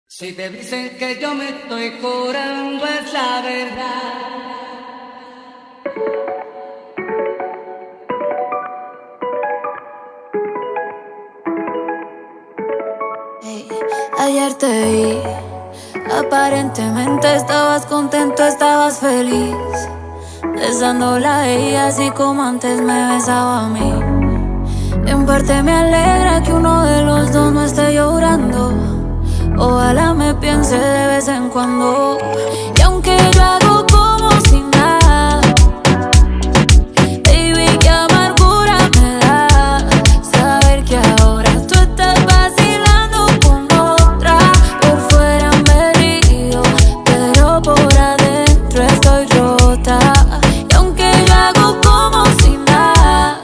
Si te dicen que yo me estoy curando es la verdad. Hey, ayer te vi, aparentemente estabas contento, estabas feliz, besándola a ella así como antes me besaba a mí. En parte me alegra que uno de los dos no esté llorando. Ojalá me piense de vez en cuando. Y aunque yo hago como si nada, baby, qué amargura me da saber que ahora tú estás vacilando con otra. Por fuera me río, pero por adentro estoy rota. Y aunque yo hago como si nada,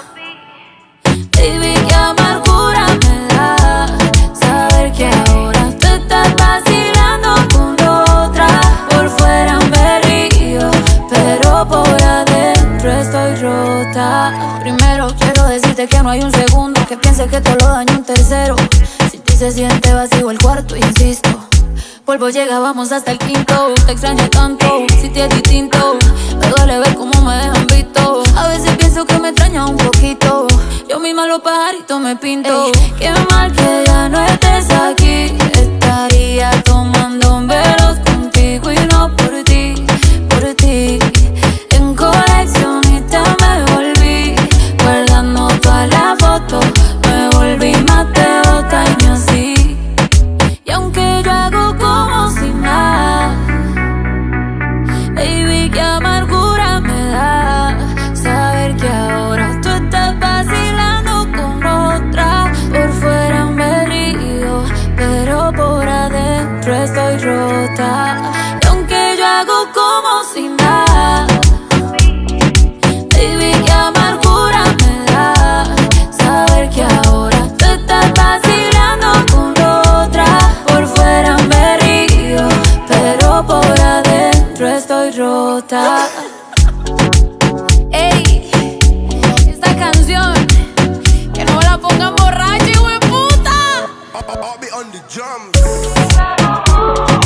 baby, qué amargura me da saber que ahora tú estás vacilando con otra. Por fuera me río, pero por adentro estoy rota. Primero quiero decirte que no hay un segundo que piense que te lo daño un tercero. Si ti se siente vacío el cuarto, insisto, polvo llega, vamos hasta el quinto. Te extraño tanto, si te es distinto. Me duele ver cómo me dejan visto. A veces pienso que me extraña un poquito. Yo misma los pajaritos me pinto. Ey, qué mal que ya no estés aquí. Estaría tomando velos contigo y no por ti, por ti. En coleccionista me volví, guardando todas las fotos. Me volví más devota y me así. Y aunque yo hago como si nada, baby, qué amargura me da saber que ahora tú estás vacilando con otra. Por fuera me río, pero por adentro estoy rota. Y aunque yo hago como si nada, baby, qué amargura me da saber que ahora tú estás vacilando con otra. Por fuera me río, pero por adentro estoy rota. Ey, esta canción, que no la pongan borracha, hijo de puta. I'll be on the drums.